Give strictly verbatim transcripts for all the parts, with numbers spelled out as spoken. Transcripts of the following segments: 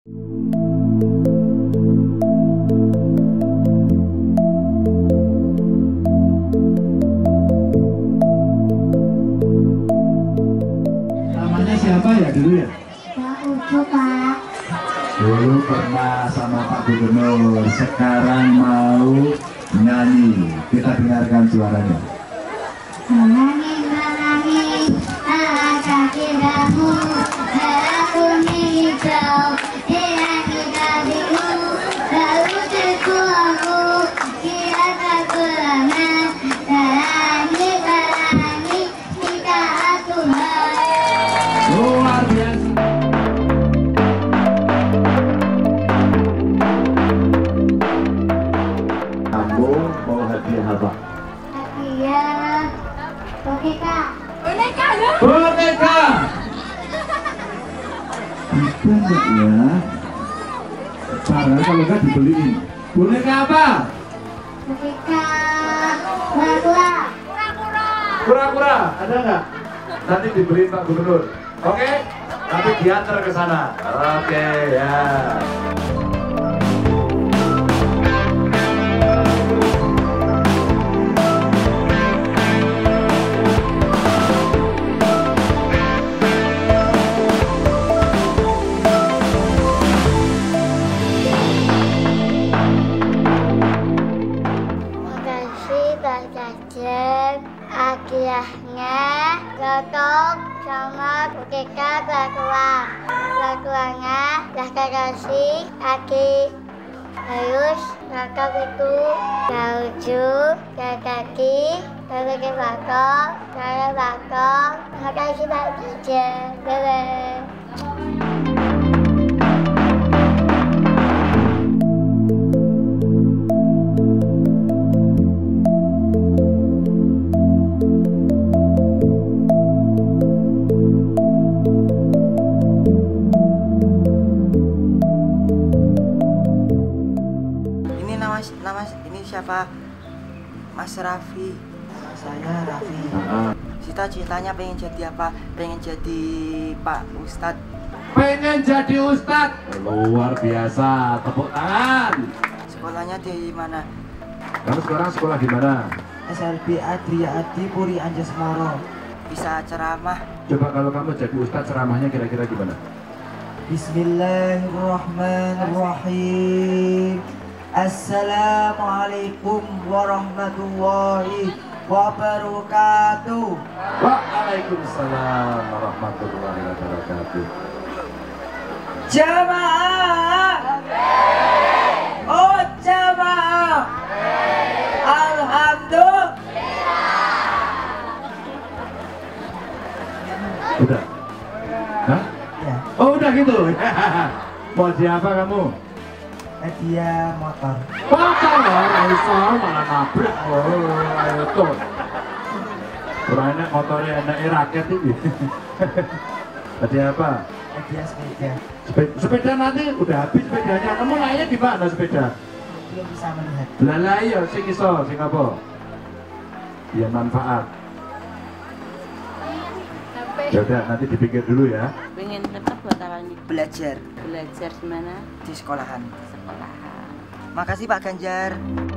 Namanya siapa ya dulu ya? Pak Ucu, Pak. Dulu pernah sama Pak Gubernur, sekarang mau nyanyi. Kita dengarkan suaranya. Menangis, menangis, ada kiramu, aku hijau, dia kita biru, lalu terkuaku, kira kekurangan, terangi, terangi, kita Tuhan. Luar biasa. Kamu mau hadiah apa? Hadiah boneka. Boneka loh. Boneka. Bisa nggak ya? Padahal kalau nggak dibeliin. Boneka apa? Boneka kura-kura. Kura-kura. Ada nggak? Nanti dibeliin Pak Gubernur. Oke? Nanti diantar ke sana. Oke ya. Makasih Pak Jajan, hadiahnya lotok sama boneka kura-kura. Kura-kuranya kakak kasih kaki harus kakak itu lucu kaki kakak ke bakok kakak bakok. Makasih Pak Jajan. Dadah. Ini nama nama ini siapa? Mas Raffi. Saya Raffi. Cita-citanya pengen jadi apa? Pengen jadi Pak Ustadz. Pengen jadi Ustadz. Luar biasa. Tepuk tangan. Sekolahnya di mana? Kamu sekarang sekolah di mana? S L B Adria Adi Puri Anjasmara. Bisa ceramah. Coba kalau kamu jadi Ustadz, ceramahnya kira-kira gimana? Bismillahirrahmanirrahim. Assalamualaikum warahmatullahi wabarakatuh. Waalaikumsalam warahmatullahi wabarakatuh. Jamaah. Oh jamaah. Alhamdulillah. Udah? Hah? Ya, Oh udah gitu? Mau di apa kamu? hadiah motor. Motor loh, iso malah nabrak. Oh, ayo tuh. Kurang enak motornya, enaknya raket ini. Hadiah apa? Hadiah sepeda. Sepeda, sepeda nanti udah habis sepedanya. Kamu naiknya di mana sepeda? Belum bisa melihat. Lah iya, sing iso, sing apa? Ya manfaat. Ya udah, nanti dipikir dulu ya. Pengen tetap buat apa nih? Belajar Belajar di mana? di sekolahan. Sekolahan. Makasih Pak Ganjar.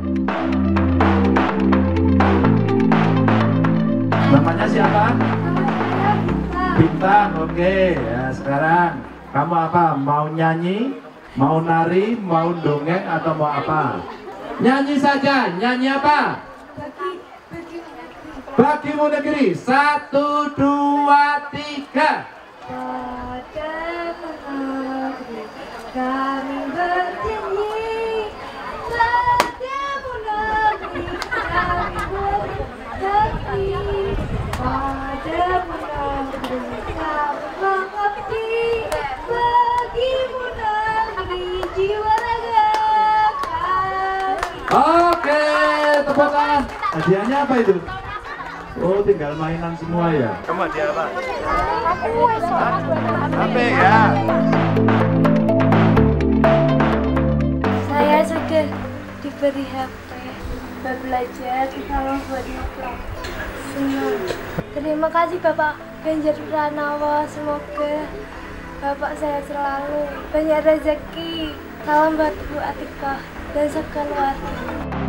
Namanya siapa? Bintang, oke. Ya sekarang kamu apa? Mau nyanyi, mau nari, mau dongeng atau mau apa? Nyanyi saja. Nyanyi apa? Bagimu negeri. Satu, dua, tiga. Pada negeri kami berdiri, padamu negeri kami berdiri, padamu negeri kami mengabdi, bagimu negeri jiwa raga kami. Oke, tepuk tangan. Hadiahnya apa itu? Oh, tinggal mainan semua ya. Kamu hadiah apa? H P ya. Saya sudah diberi H P buat belajar, sama buat ngeplok. Senang. Terima kasih Bapak Ganjar Pranowo, semoga Bapak saya selalu banyak rezeki. Salam buat Bu Atikah dan sekeluarga.